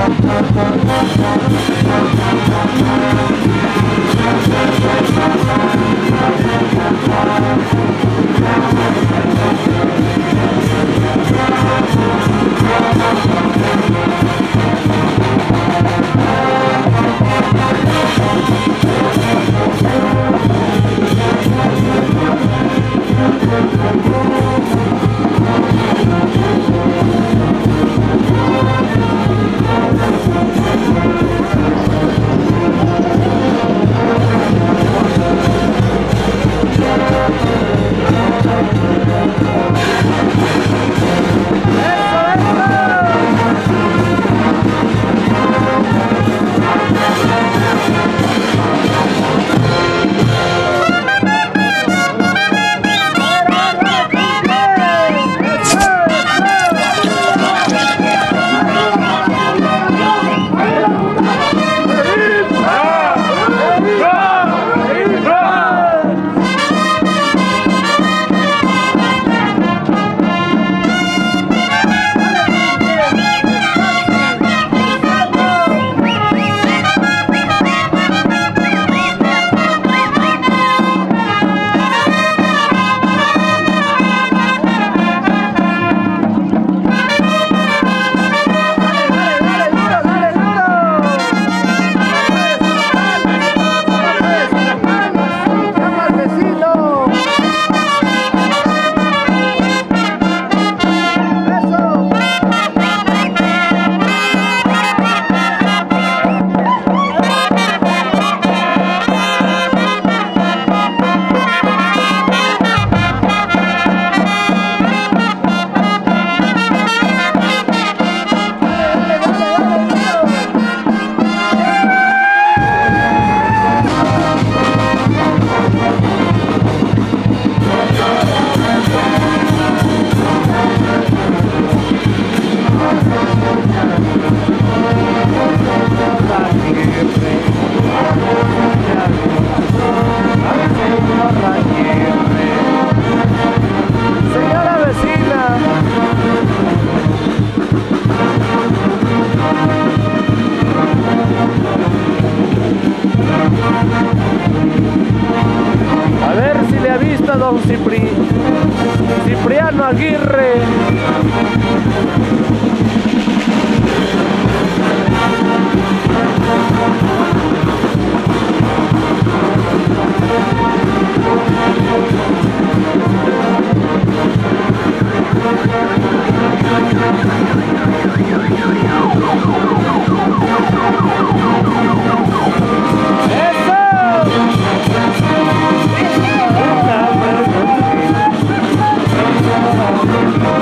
Don Cipriano Aguirre. ¡Eso!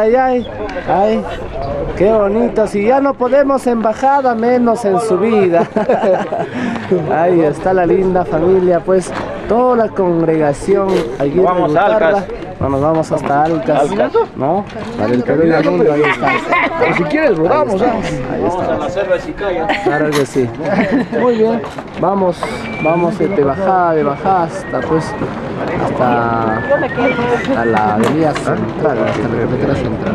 ay, ay. Ay, qué bonito. Si ya no podemos embajada, menos en su vida. Ahí está la linda familia, pues toda la congregación. Vamos a Alcas. No, nos vamos hasta Alcas. ¿No? Para el Perú y el mundo, ahí está. O si quieres rodamos, Ahí está. Claro que sí. Muy bien. Vamos de bajada hasta pues hasta la avenida central, hasta la carretera central.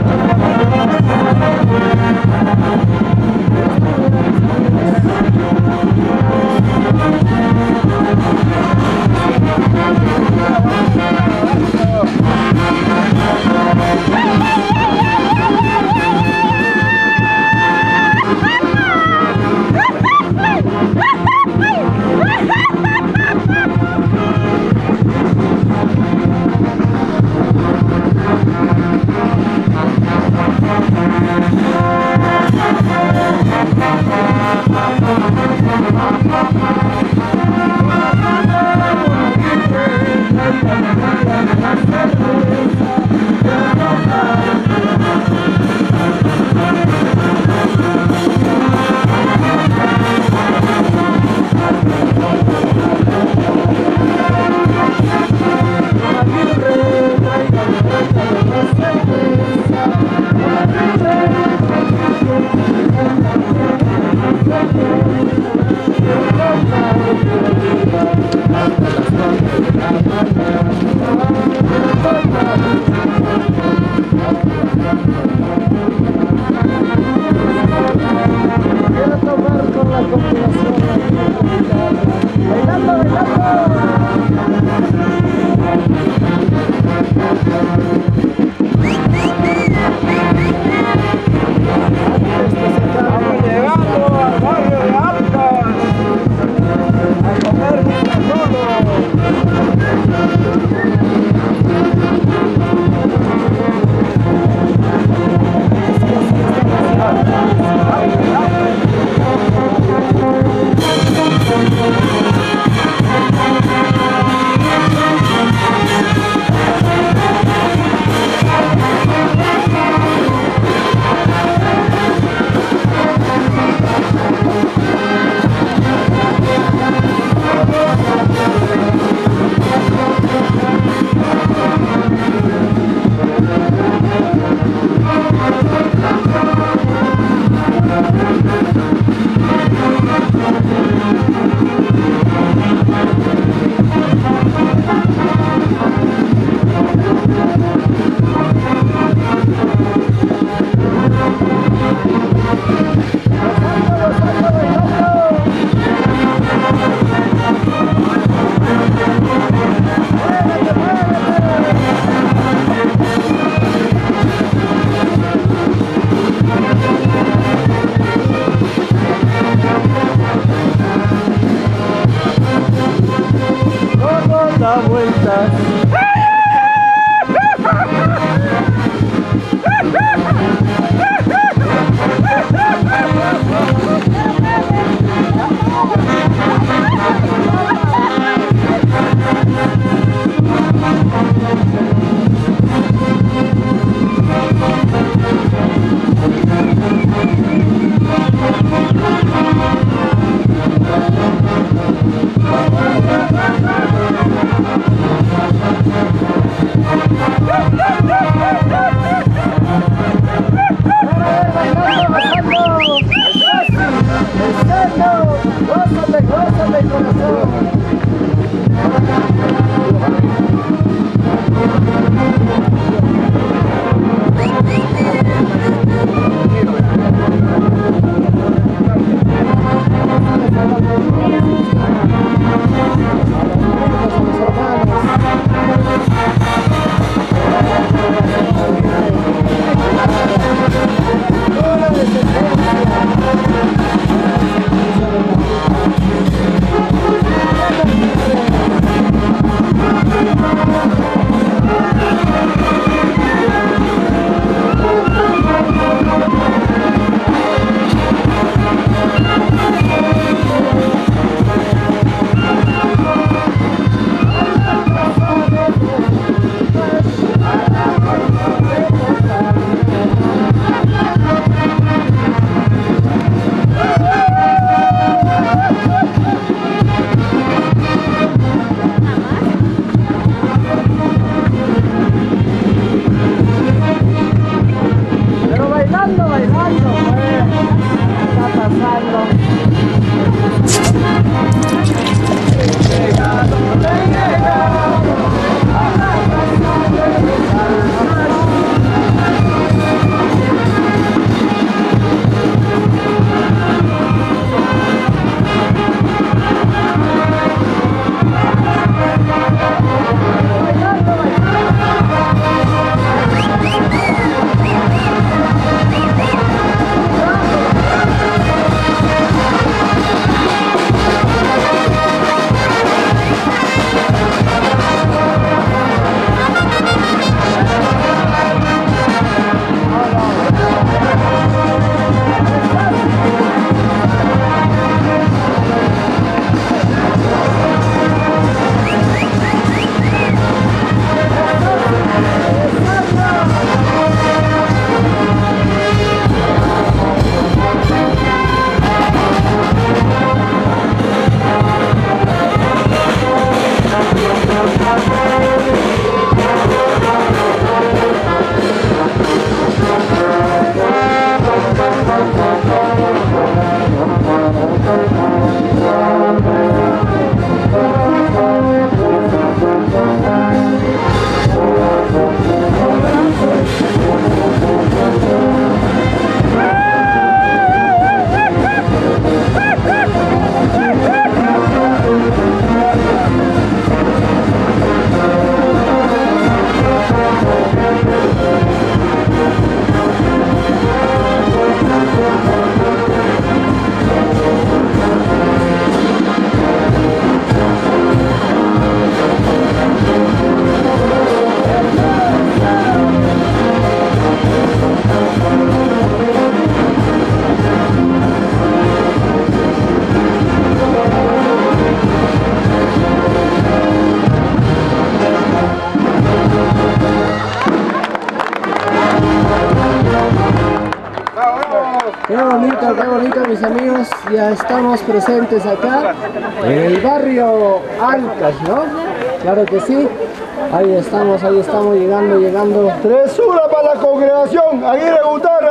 mis amigos, ya estamos presentes acá en el barrio Ancash, ¿no? Claro que sí. Ahí estamos llegando. 3-1 para la congregación. Aguirre Gutarra.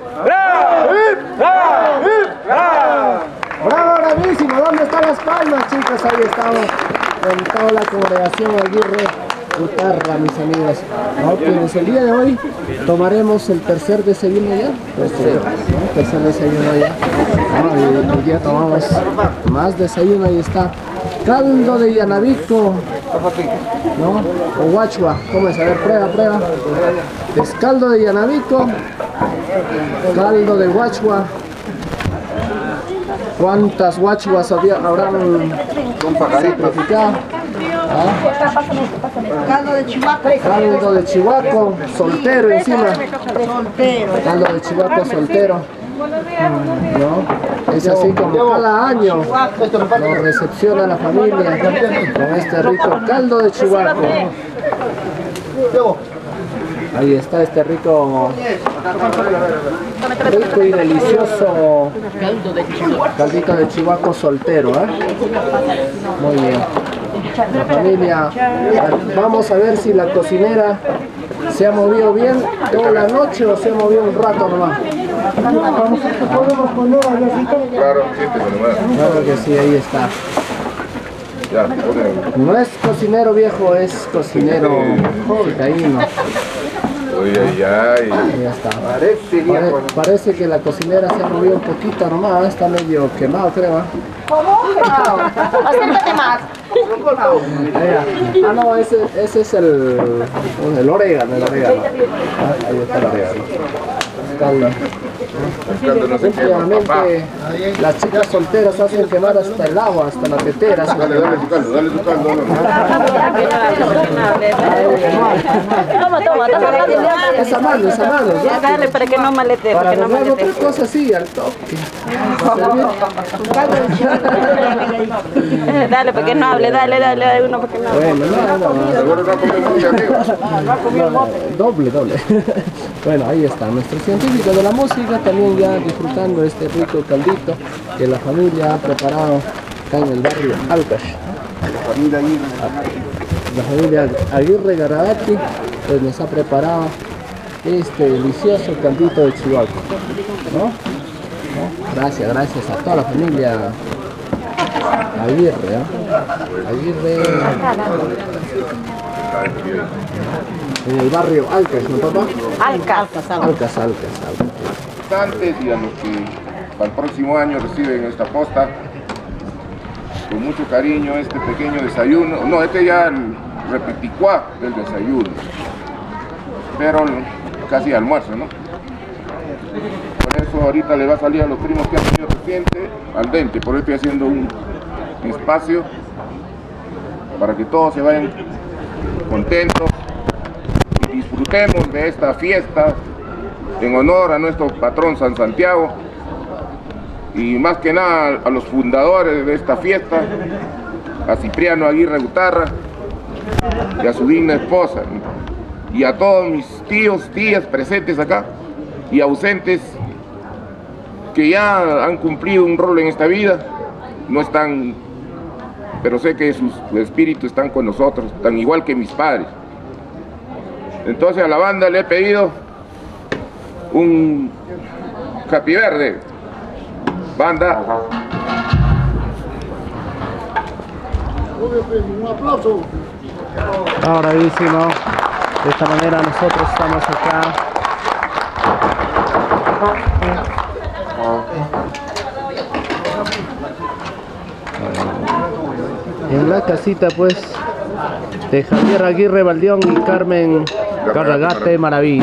¡Bravo, bravísimo! ¿Dónde están las palmas, chicos? Ahí estamos con toda la congregación Aguirre Gutarra, mis amigos. Pues el día de hoy tomaremos el tercer desayuno ya. Tercer desayuno ya. Hoy día tomamos más desayuno. Ahí está. Caldo de Yanabico, ¿no? O guachua. ¿Cómo es? A ver, prueba. Es caldo de Yanabico, caldo de guachua. ¿Cuántas guachuas habrán sacrificado? Caldo de chihuahua. Caldo de chihuahua, soltero encima. Caldo de chihuahua soltero. ¿No? Es así como cada año lo recepciona la familia con este rico caldo de chihuahua. Ahí está este rico y delicioso caldito de chihuahua soltero, ¿eh? Muy bien. La familia, vamos a ver si la cocinera se ha movido bien toda la noche o se ha movido un rato nomás. Claro que sí, ahí está. No es cocinero viejo, es cocinero chicaíno. Ya está. Parece que la cocinera se ha movido un poquito nomás, está medio quemado, creo. ¿Cómo? Acércate más. Ah, no, ese es el orégano. Ahí está el orégano. Últimamente las chicas solteras hacen quemar hasta el agua, hasta la tetera. Dale tu caldo. Toma. Esa mano. Dale para que no malete. Para arreglar otra cosa así, al toque. Dale para que no hable, dale uno para que no hable. Bueno, no. Doble. Bueno, ahí está, nuestro científico de la música también ya disfrutando este rico caldito que la familia ha preparado acá en el barrio Ancash. La familia Aguirre Garabati pues nos ha preparado este delicioso caldito de chihuahua, ¿no? Gracias a toda la familia Aguirre, Aguirre en el barrio Ancash, ¿no, papá? Ancash. Y a los que para el próximo año reciben esta posta con mucho cariño este pequeño desayuno, este ya el repeticuá del desayuno, pero casi almuerzo, ¿no? Por eso ahorita le va a salir a los primos que han tenido reciente al dente, por eso estoy haciendo un espacio para que todos se vayan contentos y disfrutemos de esta fiesta en honor a nuestro patrón San Santiago y más que nada a los fundadores de esta fiesta, a Cipriano Aguirre Gutarra y a su digna esposa, y a todos mis tíos, tías presentes acá y ausentes que ya han cumplido un rol en esta vida, no están, pero sé que sus espíritus están con nosotros, tan igual que mis padres. Entonces a la banda le he pedido un Happy Verde. Banda. Un aplauso. Bravísimo. De esta manera nosotros estamos acá. En la casita pues de Javier Aguirre Baldión y Carmen Carragate Maravilla.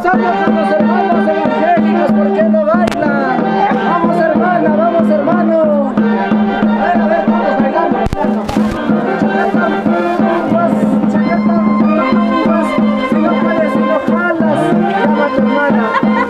pasando con los hermanos evangélicos? ¿Por qué no bailan? Vamos hermana, vamos hermano. A ver, vamos bailando. Si no puedes, si no jalas, llama a tu hermana.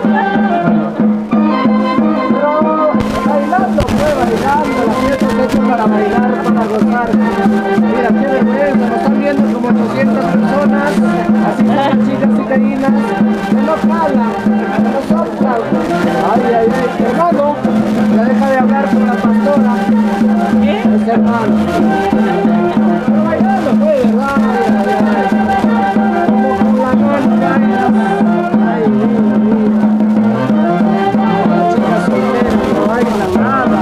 Pero bailando, pues bailando, la fiesta está hecha para bailar, para gozar. Mira, qué vergüenza, nos están viendo como 800 personas, así como chicas y carinas, que no jalan, que no soplan. Ay, ay, ay, hermano, ya deja de hablar con la pastora. Es hermano. Pero bailando, pues, ¿verdad? Ay, ay, ay. Como con la mano bailas. Ay, mira, mira. Las chicas solteras no bailan nada.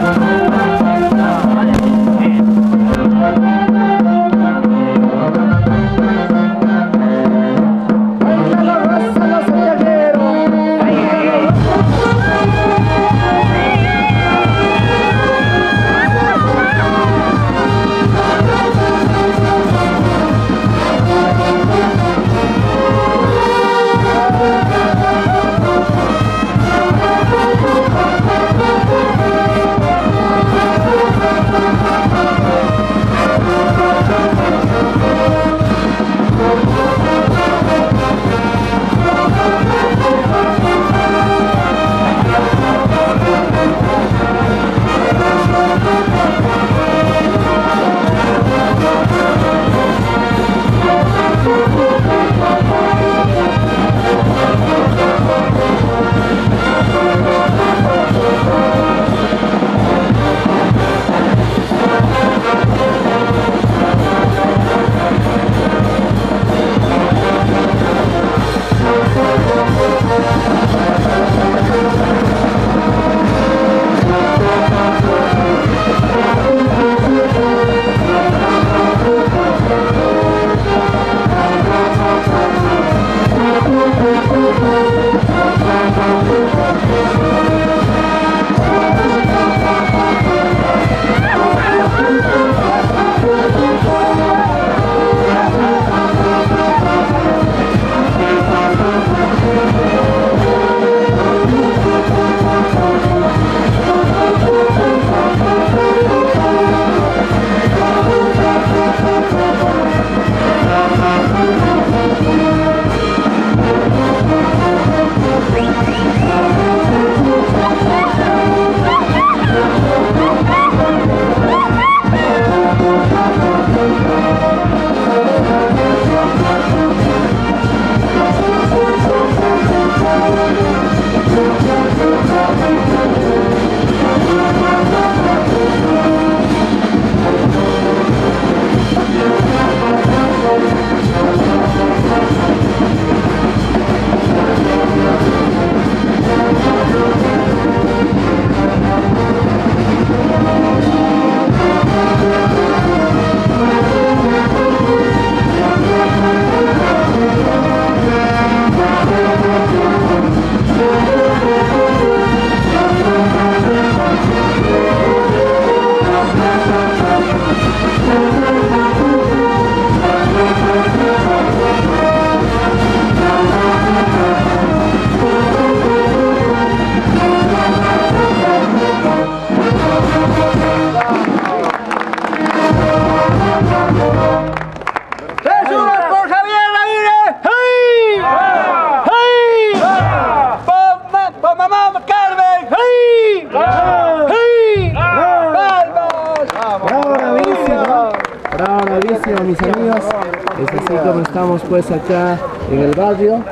Bravísimo, mis amigos. Es así como estamos pues acá en el barrio.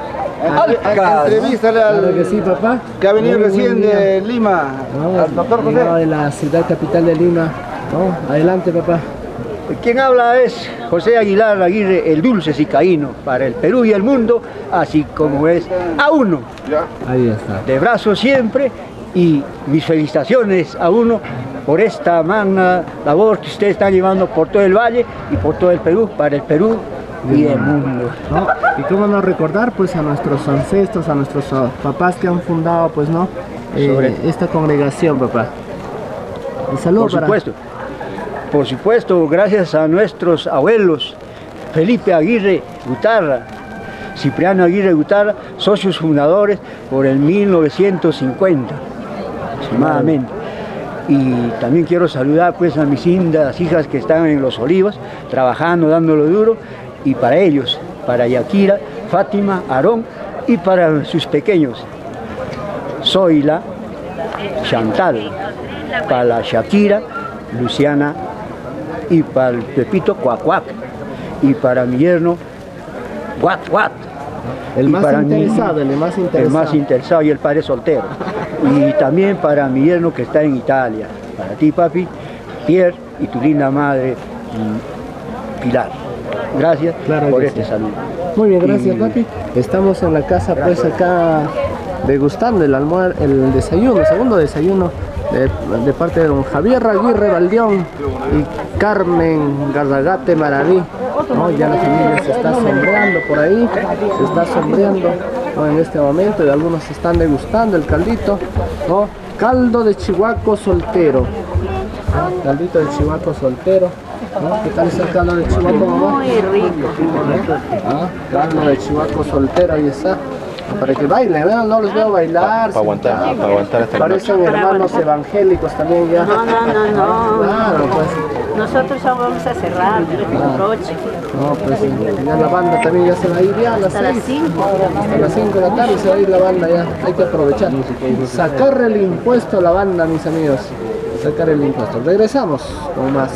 Entrevístale al Claro que sí, papá. que ha venido Muy recién buen día. de Lima, No, al doctor José. de la ciudad capital de Lima. No, adelante, papá. Quien habla es José Aguilar Aguirre, el dulce cicaíno para el Perú y el mundo, así como es a uno, ¿Ya? Ahí está. de brazo siempre, y mis felicitaciones a uno por esta magna labor que ustedes están llevando por todo el valle y por todo el Perú, para el Perú y el mundo. ¿No? Y cómo no recordar pues a nuestros ancestros, a nuestros papás que han fundado pues no esta congregación, papá. Un saludo Por supuesto. Por supuesto, gracias a nuestros abuelos, Felipe Aguirre Gutarra, Cipriano Aguirre Gutarra, socios fundadores por el 1950 aproximadamente. Y también quiero saludar pues a mis lindas hijas que están en Los Olivos, trabajando, dándolo duro, y para ellos, para Yakira, Fátima, Aarón, y para sus pequeños, Zoila, Chantal, para la Shakira, Luciana, y para el Pepito, Cuacuac, y para mi yerno, Guat. El más interesado, el más interesado y el padre soltero. Y también para mi yerno que está en Italia. Para ti, papi, Pierre, y tu linda madre, Pilar. Gracias por este saludo. Muy bien, gracias, papi. Estamos en la casa, pues acá degustando el desayuno, segundo desayuno de parte de don Javier Aguirre Baldión y Carmen Garragate Maraví. ¿No? Ya la familia se está sombreando por ahí, se está sombreando, ¿no? En este momento, y algunos están degustando el caldito, ¿no? Caldo de chihuaco soltero, ¿no? Caldito de chihuaco soltero, ¿no? ¿Qué tal es el caldo de chihuaco, mamá? Muy rico. Caldo de chihuaco soltero, ahí está. Para que bailen, ¿no? No los veo bailar. Para aguantar esta Parecen hermanos evangélicos también ya. No. Claro, pues. Nosotros ya vamos a cerrar, el broche. No, pues ya la banda también ya se va a ir ya a las 6. Hasta las 5. A las 5 de la tarde se va a ir la banda ya. Hay que aprovechar. Sacar el impuesto a la banda, mis amigos. Sacar el impuesto. Regresamos con más.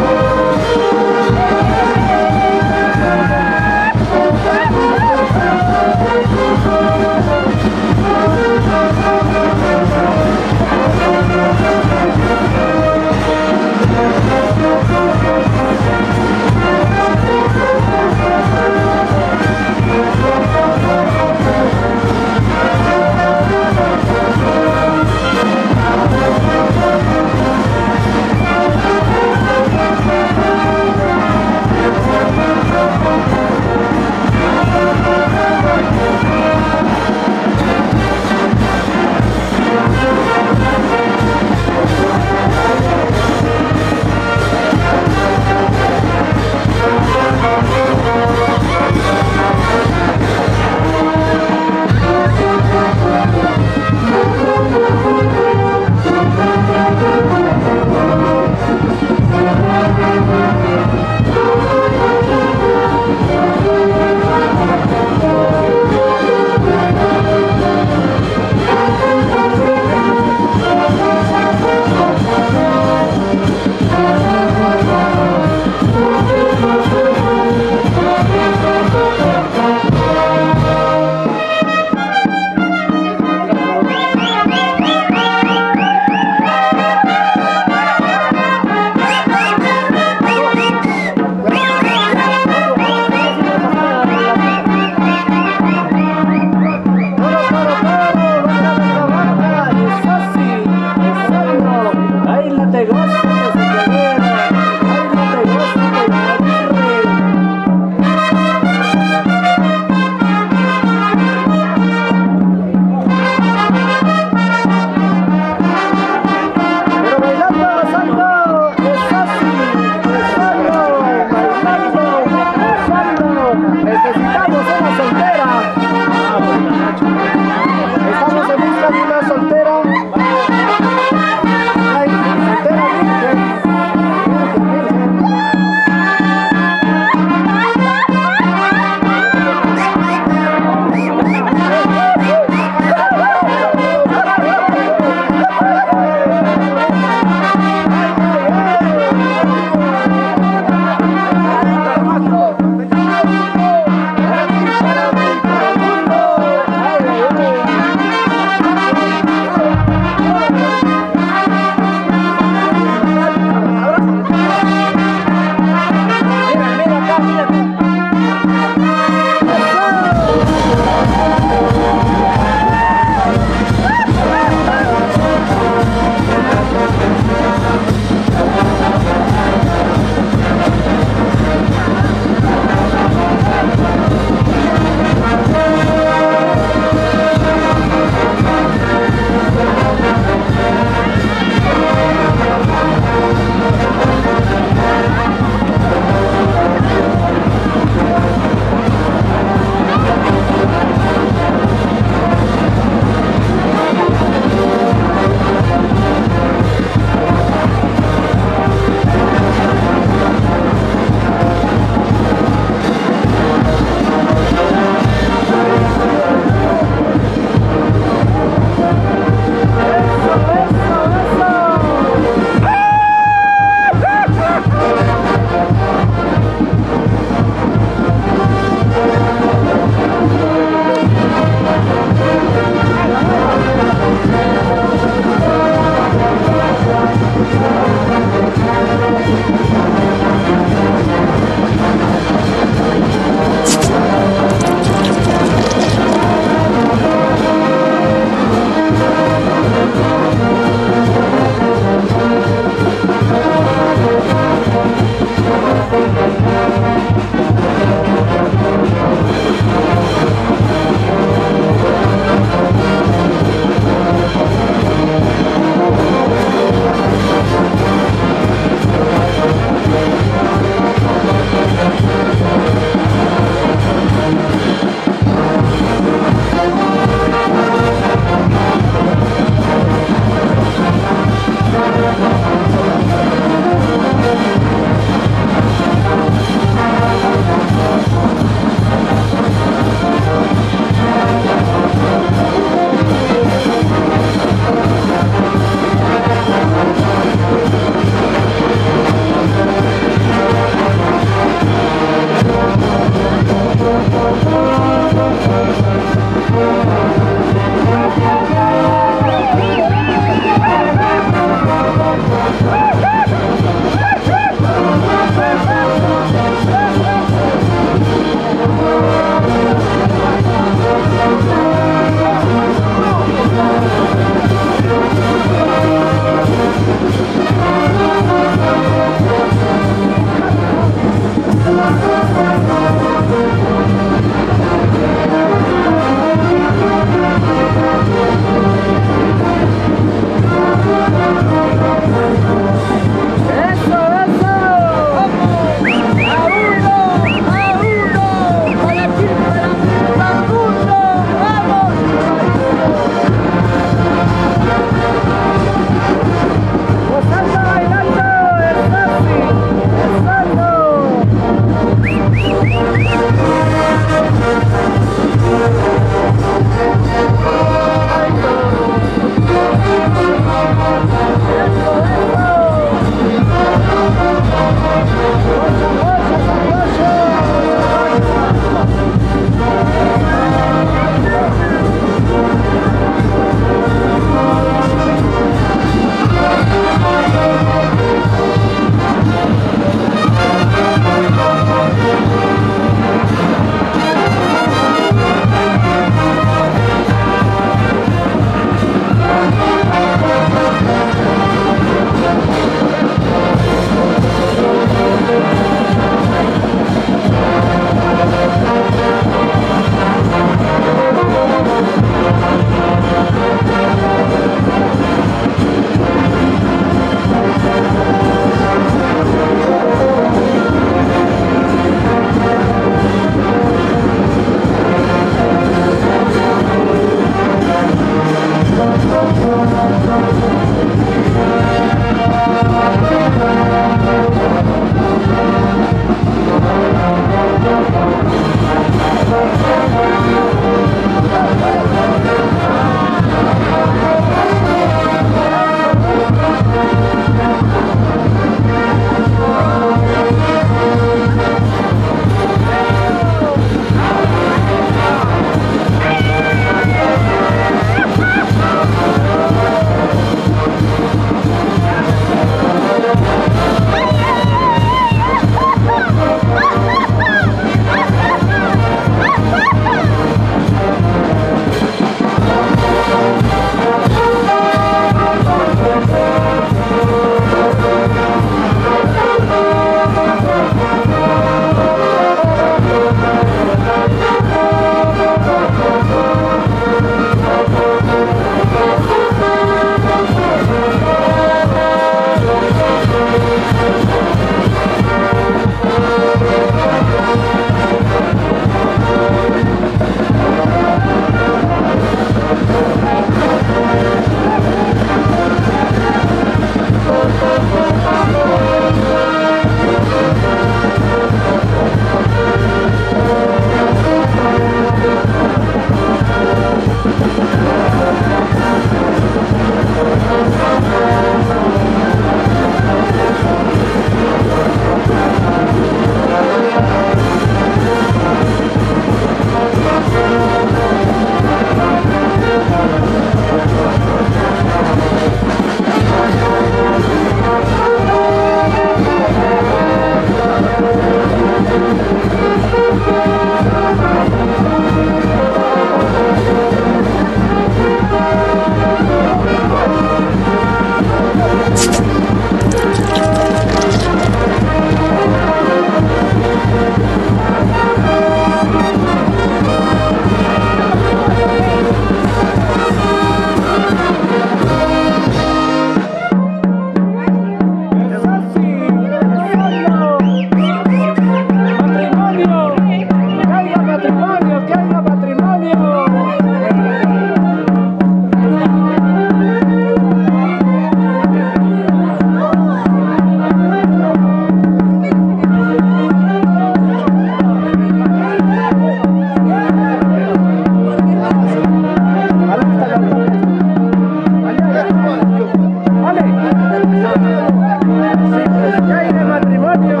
Ya hay de matrimonio.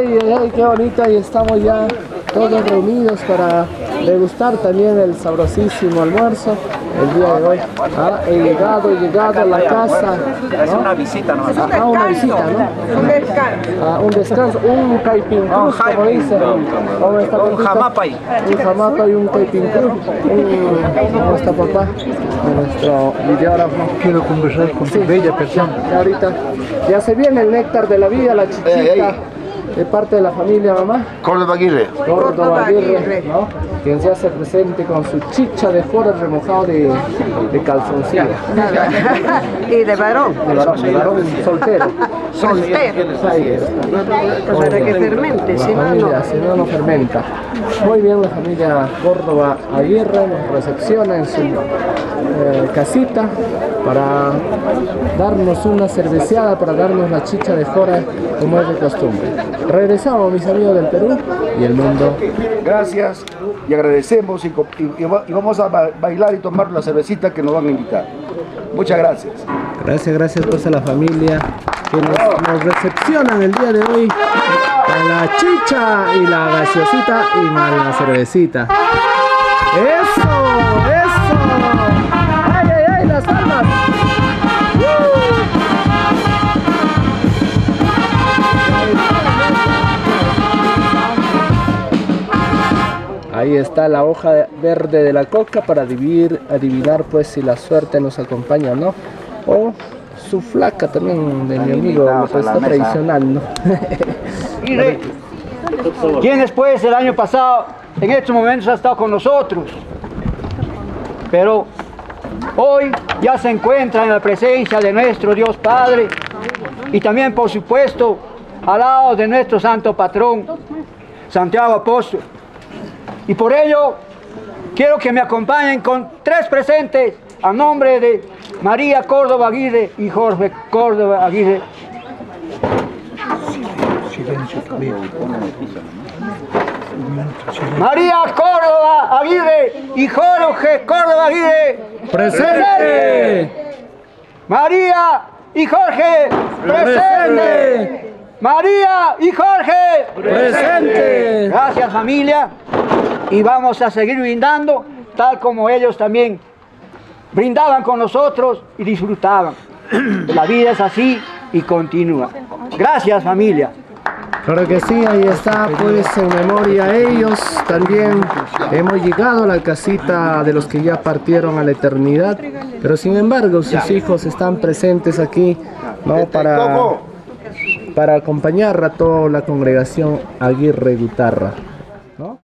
ay, qué bonito, y estamos ya todos reunidos para degustar también el sabrosísimo almuerzo el día de hoy. He llegado a la casa, ¿no? Es una visita, ¿no? Una visita, ¿no? Un descanso. Un descanso, un caipincruz, como dicen. Un jamapay. Un jamapay y un caipincruz. Nuestro papá, nuestro videógrafo. Quiero conversar con tu bella persona. Ahorita ya se viene el néctar de la vida, la chichita. De parte de la familia, mamá. Córdoba Aguirre. Córdoba Aguirre, ¿no? Quien se hace presente con su chicha de fora remojado de calzoncillo. Y de varón. De varón soltero. Para que fermente, si no, no. Si no, no fermenta. Muy bien, la familia Córdoba Aguirre nos recepciona en su casita para darnos una cerveceada, para darnos la chicha de fora como es de costumbre. Regresamos, mis amigos del Perú y el mundo. Gracias y agradecemos y vamos a bailar y tomar la cervecita que nos van a invitar. Muchas gracias. Gracias pues a la familia que nos recepcionan el día de hoy con la chicha y la gaseosita y más la cervecita. ¡Eso! ¡Ay, las almas! Ahí está la hoja verde de la coca para adivinar pues si la suerte nos acompaña o no. O su flaca también de mi amigo, pues está tradicional, ¿no? ¿Quién después el año pasado, en estos momentos ha estado con nosotros? Pero hoy ya se encuentra en la presencia de nuestro Dios Padre y también, por supuesto, al lado de nuestro santo patrón, Santiago Apóstol. Y por ello, quiero que me acompañen con 3 presentes a nombre de María Córdoba Aguirre y Jorge Córdoba Aguirre. María Córdoba Aguirre y Jorge Córdoba Aguirre. ¡Presente! María y Jorge. ¡Presente! María y Jorge. ¡Presente! Gracias, familia. Y vamos a seguir brindando tal como ellos también brindaban con nosotros y disfrutaban. La vida es así y continúa. Gracias, familia. Claro que sí, ahí está pues en memoria a ellos. También hemos llegado a la casita de los que ya partieron a la eternidad, pero sin embargo sus hijos están presentes aquí, ¿no? Para acompañar a toda la congregación Aguirre Gutarra, ¿no?